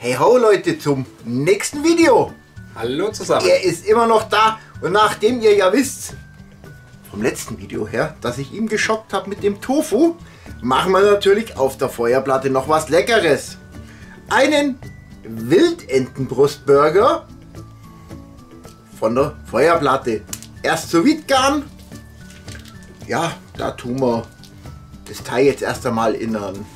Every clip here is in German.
Hey ho Leute, zum nächsten Video. Hallo zusammen. Er ist immer noch da und nachdem ihr ja wisst, vom letzten Video her, dass ich ihn geschockt habe mit dem Tofu, machen wir natürlich auf der Feuerplatte noch was Leckeres. Einen Wildentenbrustburger von der Feuerplatte. Erst sous vide garen. Ja, da tun wir das Teil jetzt erst einmal in einen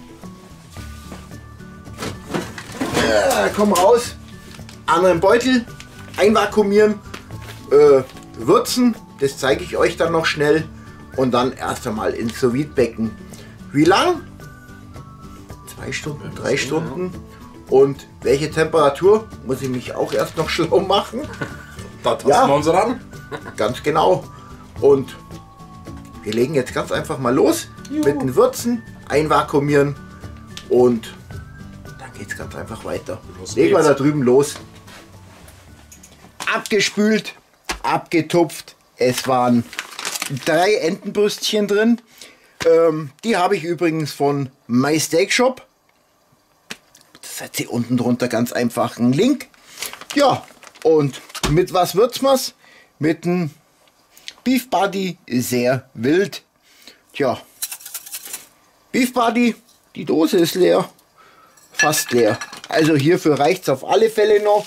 komm raus, anderen Beutel, einvakuumieren, würzen, das zeige ich euch dann noch schnell und dann erst einmal ins Sous-Vide-Becken. Wie lang? 2 Stunden, 3 Stunden. Und welche Temperatur? Muss ich mich auch erst noch schlau machen. Da tasten wir uns ran. Ganz genau. Und wir legen jetzt ganz einfach mal los mit den Würzen, einvakuumieren und dann geht es ganz einfach weiter. Legen wir da drüben los. Abgespült, abgetupft. Es waren 3 Entenbrüstchen drin. Die habe ich übrigens von My Steak Shop. Das seht ihr unten drunter ganz einfach einen Link. Ja, und mit was würzen wir es? Mit einem Beef Buddy sehr wild. Tja, Beef Buddy, die Dose ist leer. Fast leer. Also hierfür reicht es auf alle Fälle noch.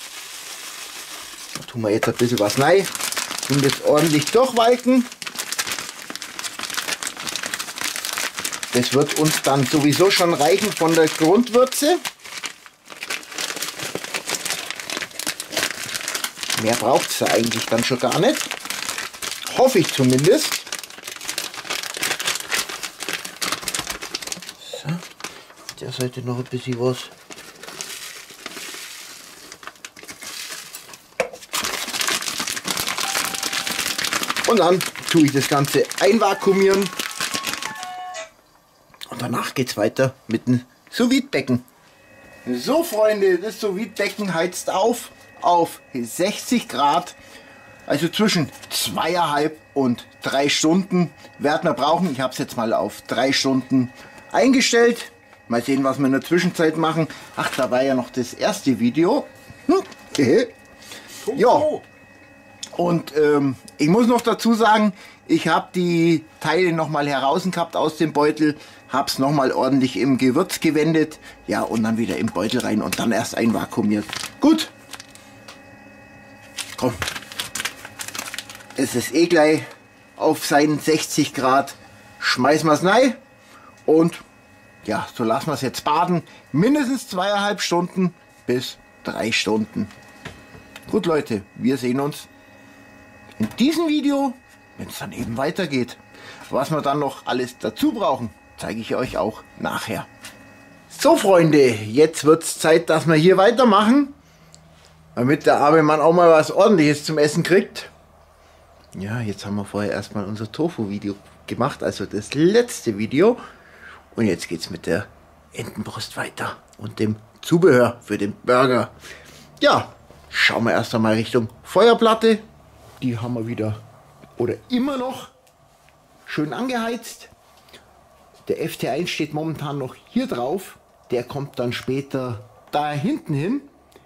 Da tun wir jetzt ein bisschen was rein. Und jetzt ordentlich durchwalken. Das wird uns dann sowieso schon reichen von der Grundwürze. Mehr braucht es eigentlich dann schon gar nicht. Hoffe ich zumindest. So, auf der Seite noch ein bisschen was. Und dann tue ich das Ganze einvakuumieren. Und danach geht es weiter mit dem Sous-Vide-Becken. So Freunde, das Sous-Vide-Becken heizt auf 60 Grad. Also zwischen 2,5 und 3 Stunden werden wir brauchen. Ich habe es jetzt mal auf 3 Stunden eingestellt. Mal sehen, was wir in der Zwischenzeit machen. Ach, da war ja noch das erste Video. Ja. Und ich muss noch dazu sagen, ich habe die Teile noch mal heraus gehabt aus dem Beutel, habe es noch mal ordentlich im Gewürz gewendet, ja, und dann wieder im Beutel rein und dann erst einvakuumiert. Gut. Komm. Es ist eh gleich auf seinen 60 Grad. Schmeißen wir es rein und ja, so lassen wir es jetzt baden. Mindestens 2,5 Stunden bis 3 Stunden. Gut Leute, wir sehen uns in diesem Video, wenn es dann eben weitergeht. Was wir dann noch alles dazu brauchen, zeige ich euch auch nachher. So Freunde, jetzt wird es Zeit, dass wir hier weitermachen, damit der arme Mann auch mal was Ordentliches zum Essen kriegt. Ja, jetzt haben wir vorher erstmal unser Tofu-Video gemacht, also das letzte Video. Und jetzt geht es mit der Entenbrust weiter und dem Zubehör für den Burger. Ja, schauen wir erst einmal Richtung Feuerplatte. Die haben wir wieder oder immer noch schön angeheizt. Der FT1 steht momentan noch hier drauf. Der kommt dann später da hinten hin.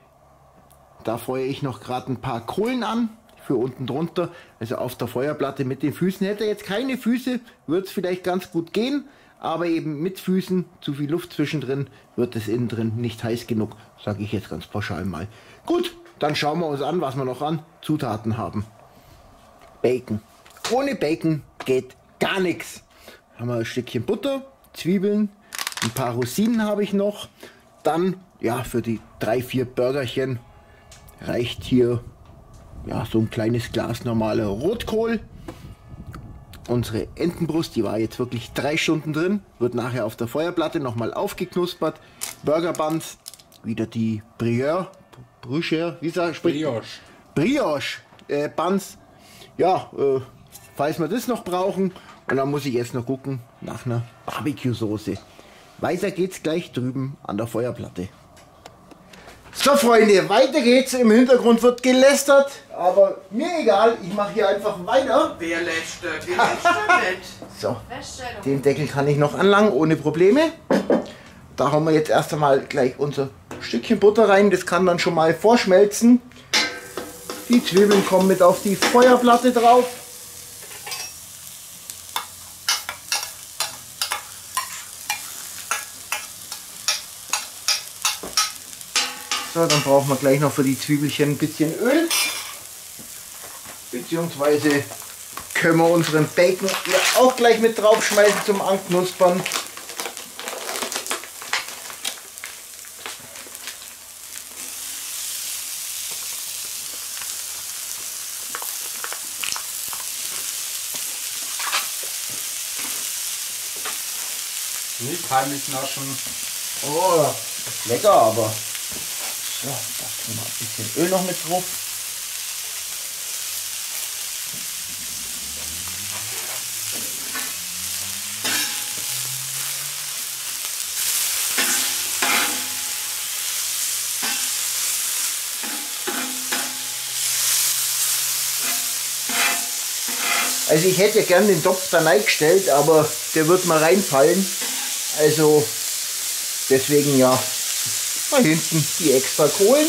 Da feuere ich noch gerade ein paar Kohlen an für unten drunter. Also auf der Feuerplatte mit den Füßen. Hätte er jetzt keine Füße, würde es vielleicht ganz gut gehen. Aber eben mit Füßen, zu viel Luft zwischendrin, wird es innen drin nicht heiß genug. Sage ich jetzt ganz pauschal mal. Gut, dann schauen wir uns an, was wir noch an Zutaten haben. Bacon. Ohne Bacon geht gar nichts. Haben wir ein Stückchen Butter, Zwiebeln, ein paar Rosinen habe ich noch. Dann, ja, für die 3-4 Burgerchen reicht hier ja so ein kleines Glas normaler Rotkohl. Unsere Entenbrust, die war jetzt wirklich 3 Stunden drin, wird nachher auf der Feuerplatte nochmal aufgeknuspert. Burger Buns, wieder die Brioche, wie sagt man? Brioche Buns. Ja, falls wir das noch brauchen. Und dann muss ich jetzt noch gucken nach einer Barbecue-Soße. Weiter geht's gleich drüben an der Feuerplatte. So Freunde, weiter geht's. Im Hintergrund wird gelästert, aber mir egal, ich mache hier einfach weiter. Wer lästert? Wer lästert nicht? So, den Deckel kann ich noch anlangen, ohne Probleme. Da haben wir jetzt erst einmal gleich unser ein Stückchen Butter rein, das kann dann schon mal vorschmelzen. Die Zwiebeln kommen mit auf die Feuerplatte drauf. So, dann brauchen wir gleich noch für die Zwiebelchen ein bisschen Öl. Beziehungsweise können wir unseren Bacon hier auch gleich mit draufschmeißen zum Anknuspern. Nicht heimlich naschen. Oh, das ist lecker, aber so, da tun wir ein bisschen Öl noch mit drauf. Also ich hätte ja gern den Topf da reingestellt, aber der wird mal reinfallen. Also deswegen ja mal hinten die extra Kohlen.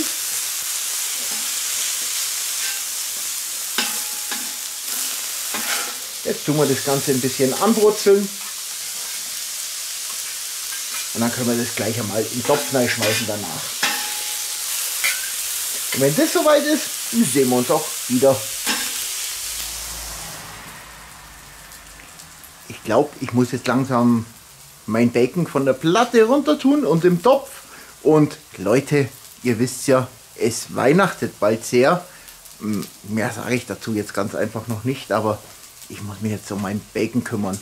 Jetzt tun wir das Ganze ein bisschen anbrutzeln. Und dann können wir das gleich einmal in den Topf schmeißen danach. Und wenn das soweit ist, sehen wir uns auch wieder. Ich glaube, ich muss jetzt langsam mein Bacon von der Platte runter tun und im Topf. Und Leute, ihr wisst ja, es weihnachtet bald sehr. Mehr sage ich dazu jetzt ganz einfach noch nicht, aber ich muss mich jetzt um mein Bacon kümmern.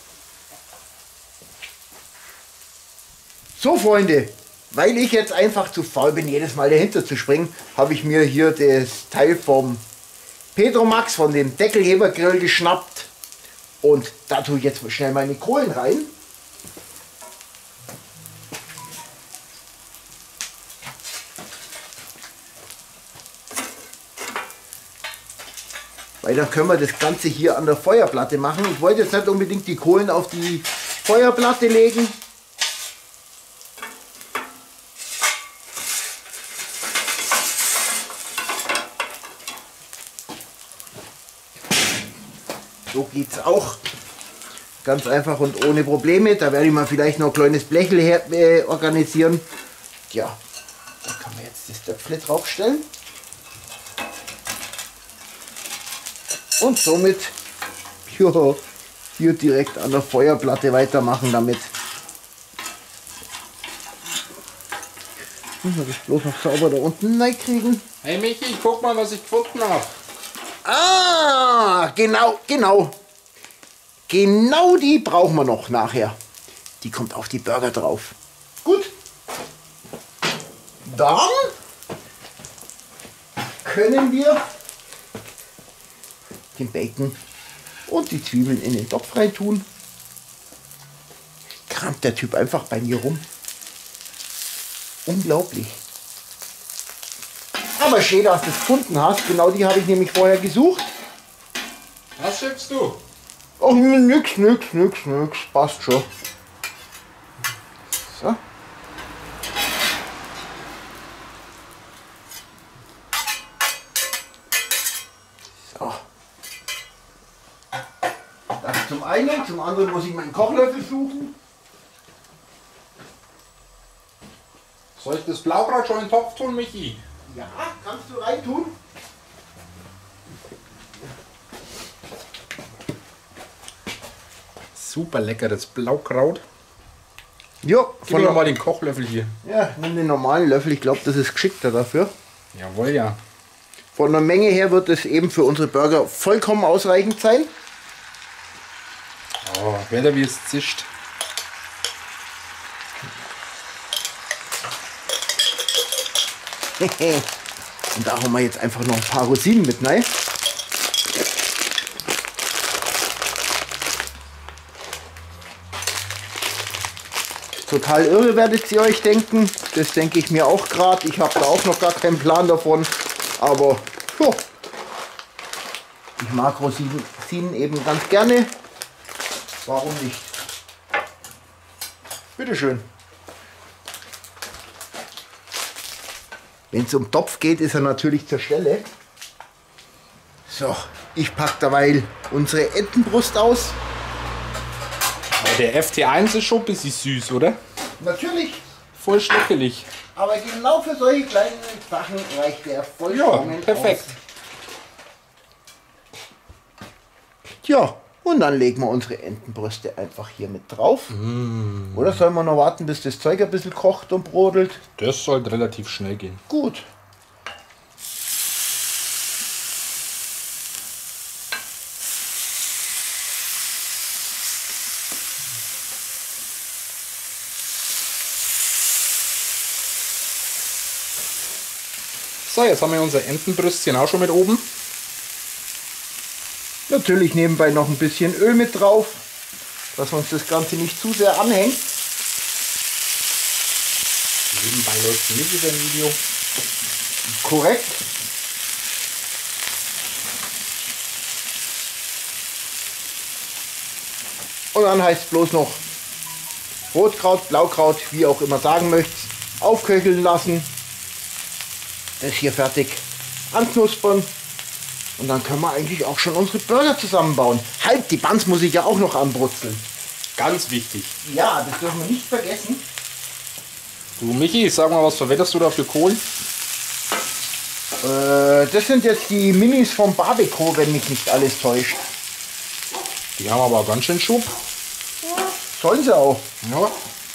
So Freunde, weil ich jetzt einfach zu faul bin, jedes Mal dahinter zu springen, habe ich mir hier das Teil vom Petromax, von dem Deckelhebergrill geschnappt. Und da tue ich jetzt schnell meine Kohlen rein. Weil dann können wir das Ganze hier an der Feuerplatte machen. Ich wollte jetzt nicht unbedingt die Kohlen auf die Feuerplatte legen. So geht es auch. Ganz einfach und ohne Probleme. Da werde ich mal vielleicht noch ein kleines Blechel organisieren. Ja, da kann man jetzt das Töpfle draufstellen. Und somit hier direkt an der Feuerplatte weitermachen damit. Müssen wir das bloß noch sauber da unten reinkriegen. Hey Michi, guck mal, was ich gefunden habe. Ah, genau. Genau die brauchen wir noch nachher. Die kommt auf die Burger drauf. Gut. Dann können wir den Bacon und die Zwiebeln in den Topf rein tun. Kramt der Typ einfach bei mir rum. Unglaublich. Aber schön, dass du es gefunden hast. Genau die habe ich nämlich vorher gesucht. Was schippst du? Oh, nix. Passt schon. So. So. Das zum einen. Zum anderen muss ich meinen Kochlöffel suchen. Soll ich das Blaukraut schon in den Topf tun, Michi? Ja, kannst du reintun. Super leckeres Blaukraut. Ja, Gib mir noch mal den Kochlöffel hier. Ja, nimm den normalen Löffel. Ich glaube, das ist geschickter dafür. Jawohl, ja. Von der Menge her wird es eben für unsere Burger vollkommen ausreichend sein. Oh, Wetter wie es zischt. Und da haben wir jetzt einfach noch ein paar Rosinen mit rein. Total irre werdet ihr euch denken. Das denke ich mir auch gerade. Ich habe da auch noch gar keinen Plan davon. Aber jo, ich mag Rosinen eben ganz gerne. Warum nicht? Bitteschön. Wenn es um Topf geht, ist er natürlich zur Stelle. So, ich packe derweil unsere Entenbrust aus. Aber der FT1 ist schon ein bisschen süß, oder? Natürlich, Voll schnuckelig. aber genau für solche kleinen Sachen reicht der Ja, vollkommen perfekt. aus. Ja, und dann legen wir unsere Entenbrüste einfach hier mit drauf. Oder sollen wir noch warten, bis das Zeug ein bisschen kocht und brodelt? Das sollte relativ schnell gehen. Gut. So, jetzt haben wir unser Entenbrüstchen auch schon mit oben. Natürlich nebenbei noch ein bisschen Öl mit drauf, dass uns das Ganze nicht zu sehr anhängt. Nebenbei läuft nicht über ein Video. Korrekt. Und dann heißt es bloß noch Rotkraut, Blaukraut, wie auch immer sagen möchtest, aufköcheln lassen. Das hier fertig anknuspern. Und dann können wir eigentlich auch schon unsere Burger zusammenbauen. Halt, die Buns muss ich ja auch noch anbrutzeln. Ganz wichtig. Ja, das dürfen wir nicht vergessen. Du Michi, sag mal, was verwendest du da für Kohlen? Das sind jetzt die Minis vom Barbecue, wenn mich nicht alles täuscht. Die haben aber ganz schön Schub. Sollen sie auch. Ja.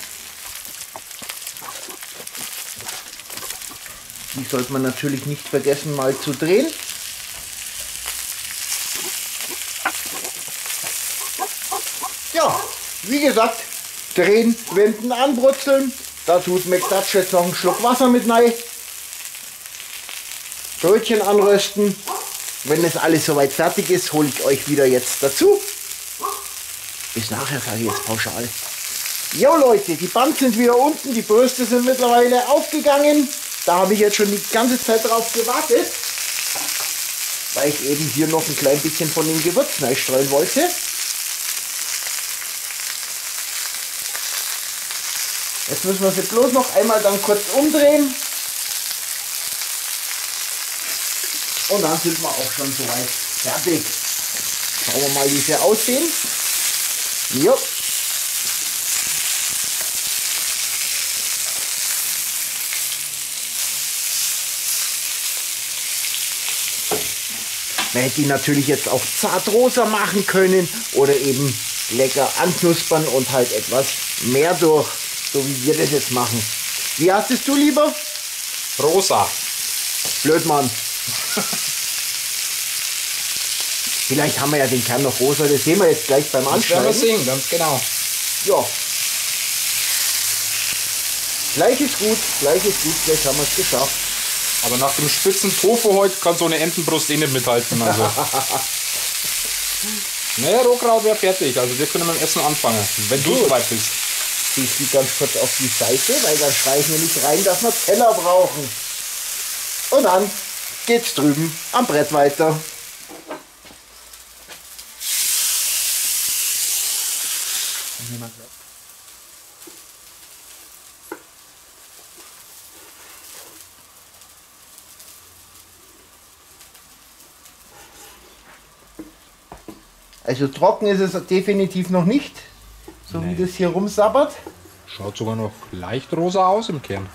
Die sollte man natürlich nicht vergessen mal zu drehen. Ja, wie gesagt, drehen, wenden, anbrutzeln. Da tut McDutch jetzt noch einen Schluck Wasser mit rein. Brötchen anrösten. Wenn das alles soweit fertig ist, hole ich euch wieder jetzt dazu. Bis nachher, sage ich jetzt pauschal. Jo Leute, die Buns sind wieder unten, die Brüste sind mittlerweile aufgegangen. Da habe ich jetzt schon die ganze Zeit drauf gewartet, weil ich eben hier noch ein klein bisschen von den Gewürzen einstreuen wollte. Jetzt müssen wir sie bloß noch einmal dann kurz umdrehen. Und dann sind wir auch schon soweit fertig. Schauen wir mal, wie sie aussehen. Jo. Man hätte die natürlich jetzt auch zartrosa machen können oder eben lecker anknuspern und halt etwas mehr durch, so wie wir das jetzt machen. Wie hast es du lieber? Rosa. Blöd, Mann. Vielleicht haben wir ja den Kern noch rosa, das sehen wir jetzt gleich beim Das werden wir Anschneiden. sehen, ganz genau. Ja. Gleich ist gut, gleich haben wir es geschafft. Aber nach dem spitzen Tofu heute kann so eine Entenbrust eh nicht mithalten. Also. Ne, Rohkraut wäre fertig. Also wir können mit dem Essen anfangen, wenn du Gut. soweit bist. Ich die ganz kurz auf die Seite, weil dann schreiben wir nicht rein, dass wir Teller brauchen. Und dann geht's drüben am Brett weiter. Also trocken ist es definitiv noch nicht, so Nee. wie das hier rumsabbert. Schaut sogar noch leicht rosa aus im Kern.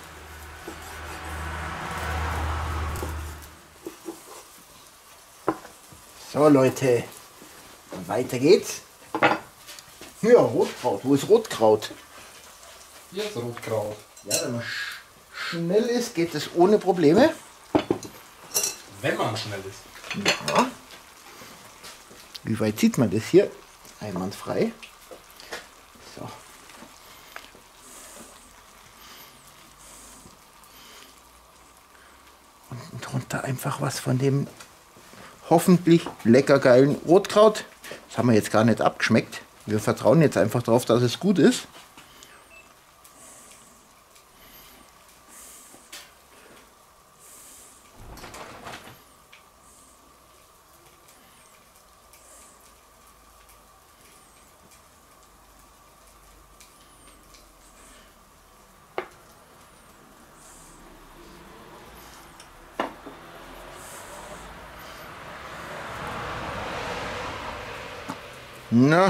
So Leute, weiter geht's. Ja, Rotkraut. Wo ist Rotkraut? Hier ist Rotkraut. Ja, wenn man schnell ist, geht es ohne Probleme. Wenn man schnell ist. Ja. Wie weit sieht man das hier? Einwandfrei. So. Unten drunter einfach was von dem hoffentlich lecker geilen Rotkraut. Das haben wir jetzt gar nicht abgeschmeckt. Wir vertrauen jetzt einfach darauf, dass es gut ist. Na.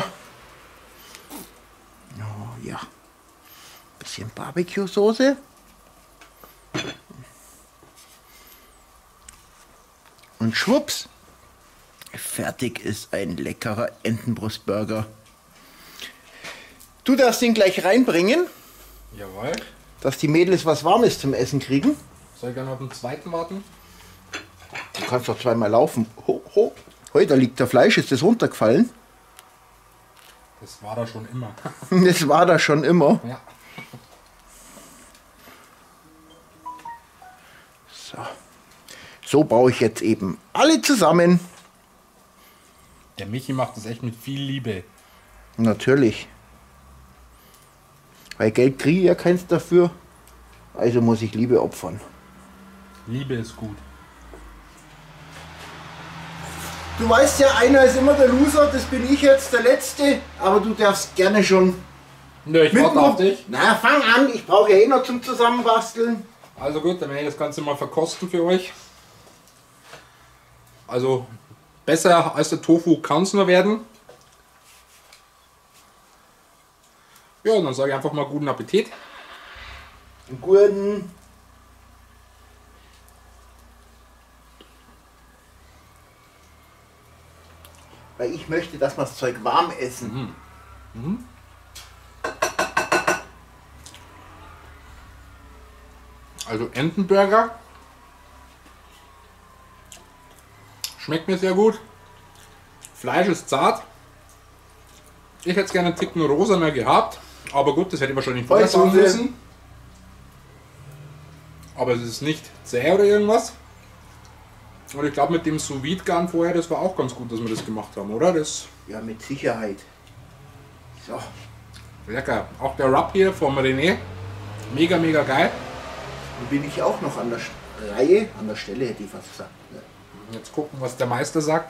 Oh ja. Bisschen Barbecue-Soße. Und schwupps. Fertig ist ein leckerer Entenbrustburger. Du darfst ihn gleich reinbringen, Jawohl. dass die Mädels was Warmes zum Essen kriegen. Soll ich dann auf den zweiten warten? Du kannst doch zweimal laufen. Ho, ho. Hoi, da liegt der Fleisch. Ist das runtergefallen? Das war da schon immer. Das war da schon immer. Ja. So. So baue ich jetzt eben alle zusammen. Der Michi macht das echt mit viel Liebe. Natürlich. Weil Geld kriege ich ja keins dafür. Also muss ich Liebe opfern. Liebe ist gut. Du weißt ja, einer ist immer der Loser, das bin ich jetzt, der Letzte. Aber du darfst gerne schon Nö, ich warte auf dich. Na, fang an, ich brauche ja eh noch zum Zusammenbasteln. Also gut, dann werde ich das Ganze mal verkosten für euch. Also besser als der Tofu kann es nur werden. Ja, und dann sage ich einfach mal guten Appetit. Einen guten. Weil ich möchte, dass wir das Zeug warm essen. Also Entenburger. Schmeckt mir sehr gut. Fleisch ist zart. Ich hätte es gerne einen Ticken rosaner gehabt. Aber gut, das hätte ich wahrscheinlich vorher sagen Vollsoße. müssen. Aber es ist nicht zäh oder irgendwas. Und ich glaube mit dem Sous Vide Garn vorher, das war auch ganz gut, dass wir das gemacht haben, oder? Das Ja, mit Sicherheit. So. lecker. Auch der Rub hier vom René. Mega, mega geil. Dann bin ich auch noch an der Reihe, an der Stelle hätte ich fast gesagt. Ja. Jetzt gucken, was der Meister sagt.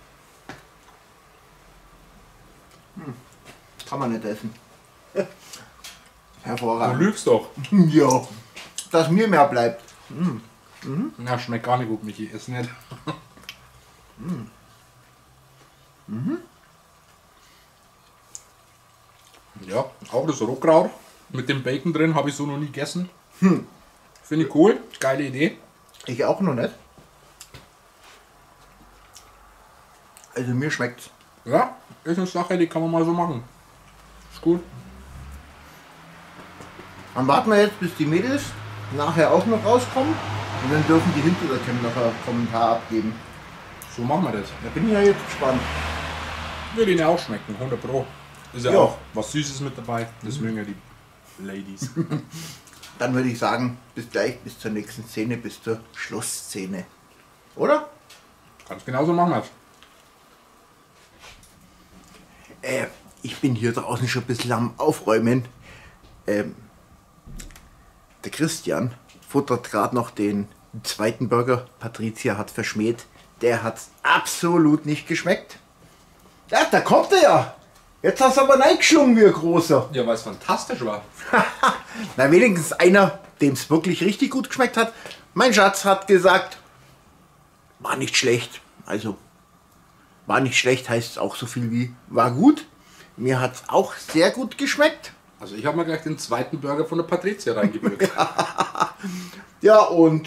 Kann man nicht essen. Du Hervorragend. lügst doch. Ja. Dass mir mehr bleibt. Na, schmeckt gar nicht gut, Michi. Ist nicht. Ja, auch das Rohkraut mit dem Bacon drin habe ich so noch nie gegessen. Finde ich cool. Geile Idee. Ich auch noch nicht. Also mir schmeckt's. Ja, ist eine Sache, die kann man mal so machen. Ist gut. Dann warten wir jetzt, bis die Mädels nachher auch noch rauskommen. Und dann dürfen die hinter der Cam noch einen Kommentar abgeben. So machen wir das. Da bin ich ja jetzt gespannt. Würde Ihnen auch schmecken, 100 Pro. Ist ja Ja. auch was Süßes mit dabei. Das mögen ja die Ladies. Dann würde ich sagen, bis gleich, bis zur nächsten Szene, bis zur Schlussszene. Oder? Ganz genau so machen wir es. Ich bin hier draußen schon ein bisschen am Aufräumen. Der Christian futtert gerade noch den zweiten Burger. Patricia hat verschmäht. Der hat absolut nicht geschmeckt. Ja, da kommt er ja. Jetzt hast du aber reingeschlungen wie ein großer. Ja, weil es fantastisch war. Na, wenigstens einer, dem es wirklich richtig gut geschmeckt hat. Mein Schatz hat gesagt, war nicht schlecht. Also, war nicht schlecht heißt auch so viel wie war gut. Mir hat es auch sehr gut geschmeckt. Also ich habe mir gleich den zweiten Burger von der Patricia reingewürgt. Ja, und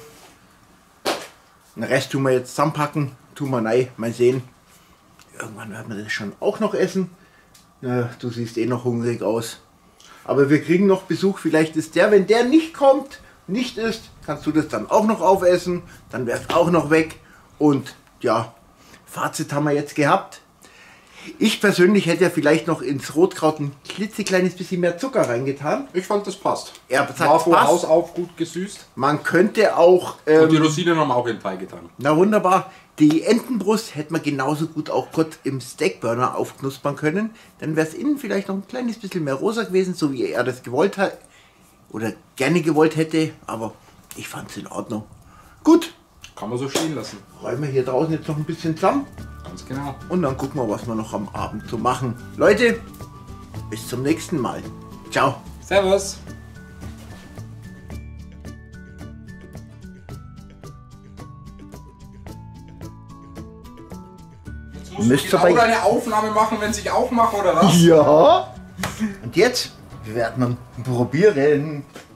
den Rest tun wir jetzt zusammenpacken. Tun wir rein, mal sehen. Irgendwann werden wir das schon auch noch essen. Du siehst eh noch hungrig aus. Aber wir kriegen noch Besuch. Vielleicht ist der, wenn der nicht kommt, nicht isst, kannst du das dann auch noch aufessen. Dann wäre es auch noch weg. Und ja, Fazit haben wir jetzt gehabt. Ich persönlich hätte ja vielleicht noch ins Rotkraut ein klitzekleines bisschen mehr Zucker reingetan. Ich fand, das passt. Er sagt, War von passt. Haus auf gut gesüßt. Man könnte auch... Und die Rosinen haben auch in den Teig getan. Na wunderbar. Die Entenbrust hätte man genauso gut auch kurz im Steakburner aufknuspern können. Dann wäre es innen vielleicht noch ein kleines bisschen mehr rosa gewesen, so wie er das gewollt hat. Oder gerne gewollt hätte. Aber ich fand es in Ordnung. Gut, Kann man so stehen lassen. räumen wir hier draußen jetzt noch ein bisschen zusammen. Ganz genau. Und dann gucken wir, was wir noch am Abend so machen. Leute, bis zum nächsten Mal. Ciao. Servus. Jetzt Müsst ihr genau bei... eine Aufnahme machen, wenn ich auch mache, oder was? Ja. Und jetzt werden wir probieren.